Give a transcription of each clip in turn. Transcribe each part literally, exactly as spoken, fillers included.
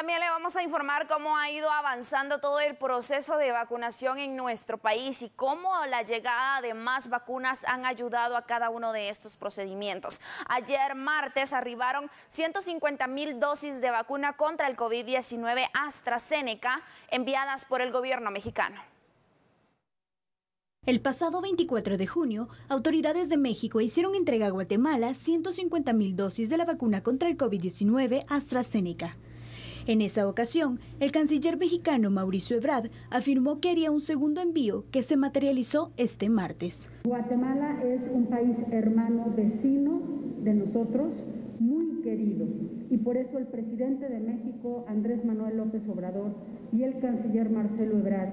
también le vamos a informar cómo ha ido avanzando todo el proceso de vacunación en nuestro país y cómo la llegada de más vacunas han ayudado a cada uno de estos procedimientos. Ayer martes arribaron ciento cincuenta mil dosis de vacuna contra el COVID diecinueve AstraZeneca enviadas por el gobierno mexicano. El pasado veinticuatro de junio, autoridades de México hicieron entrega a Guatemala ciento cincuenta mil dosis de la vacuna contra el COVID diecinueve AstraZeneca. En esa ocasión, el canciller mexicano Mauricio Ebrard afirmó que haría un segundo envío que se materializó este martes. Guatemala es un país hermano vecino de nosotros, muy querido, y por eso el presidente de México, Andrés Manuel López Obrador, y el canciller Marcelo Ebrard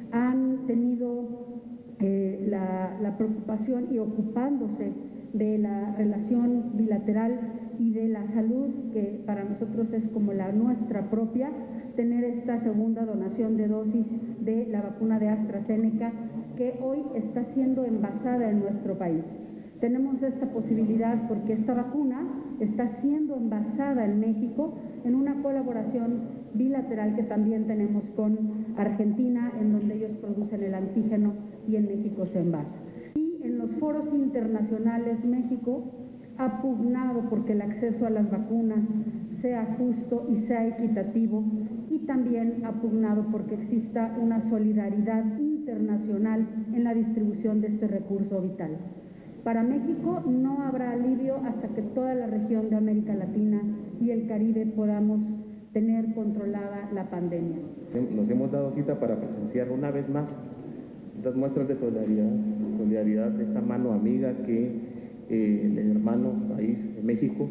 han tenido eh, la, la preocupación y ocupándose de la relación bilateral y de la salud, que para nosotros es como la nuestra propia, tener esta segunda donación de dosis de la vacuna de AstraZeneca que hoy está siendo envasada en nuestro país. Tenemos esta posibilidad porque esta vacuna está siendo envasada en México en una colaboración bilateral que también tenemos con Argentina, en donde ellos producen el antígeno y en México se envasa. Y en los foros internacionales México ha pugnado porque el acceso a las vacunas sea justo y sea equitativo, y también ha pugnado porque exista una solidaridad internacional en la distribución de este recurso vital. Para México no habrá alivio hasta que toda la región de América Latina y el Caribe podamos tener controlada la pandemia. Nos hemos dado cita para presenciar una vez más estas muestras de solidaridad, solidaridad de esta mano amiga que eh, el hermano país de México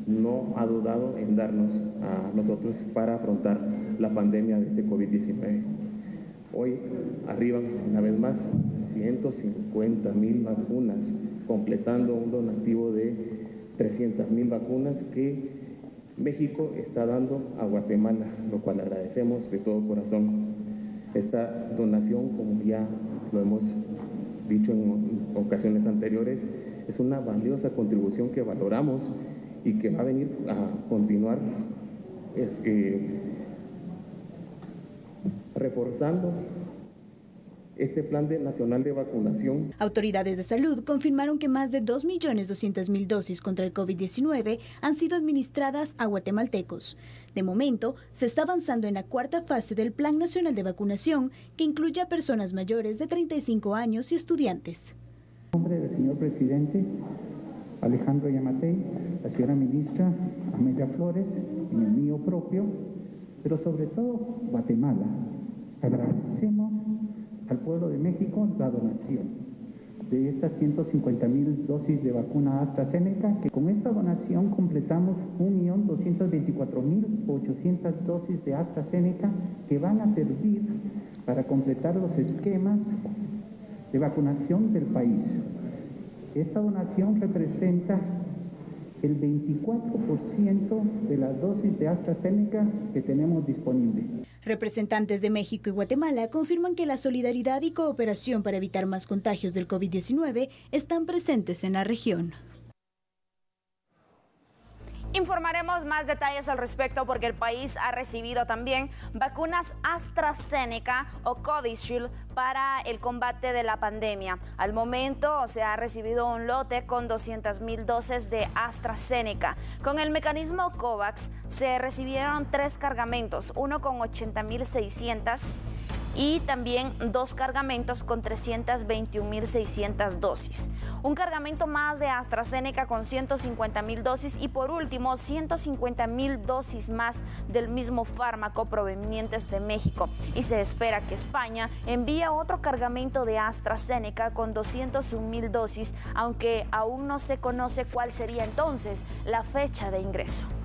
no ha dudado en darnos a nosotros para afrontar la pandemia de este COVID diecinueve. Hoy arriban una vez más ciento cincuenta mil vacunas, completando un donativo de trescientas mil vacunas que México está dando a Guatemala, lo cual agradecemos de todo corazón. Esta donación, como ya lo hemos dicho en ocasiones anteriores, es una valiosa contribución que valoramos y que va a venir a continuar es, eh, reforzando este plan de nacional de vacunación. Autoridades de salud confirmaron que más de dos millones doscientas mil dosis contra el COVID diecinueve han sido administradas a guatemaltecos. De momento, se está avanzando en la cuarta fase del Plan Nacional de Vacunación, que incluye a personas mayores de treinta y cinco años y estudiantes. En nombre del señor presidente Alejandro Yamatei, la señora ministra Amelia Flores, en el mío propio, pero sobre todo Guatemala, agradecemos al pueblo de México la donación de estas ciento cincuenta mil dosis de vacuna AstraZeneca, que con esta donación completamos un millón doscientos veinticuatro mil ochocientas dosis de AstraZeneca que van a servir para completar los esquemas de vacunación del país. Esta donación representa el veinticuatro por ciento de las dosis de AstraZeneca que tenemos disponible. Representantes de México y Guatemala confirman que la solidaridad y cooperación para evitar más contagios del COVID diecinueve están presentes en la región. Informaremos más detalles al respecto porque el país ha recibido también vacunas AstraZeneca o Covishield para el combate de la pandemia. Al momento se ha recibido un lote con doscientas mil dosis de AstraZeneca. Con el mecanismo COVAX se recibieron tres cargamentos, uno con ochenta mil seiscientas y también dos cargamentos con trescientas veintiún mil seiscientas dosis. Un cargamento más de AstraZeneca con ciento cincuenta mil dosis y por último ciento cincuenta mil dosis más del mismo fármaco provenientes de México. Y se espera que España envíe otro cargamento de AstraZeneca con doscientas una mil dosis, aunque aún no se conoce cuál sería entonces la fecha de ingreso.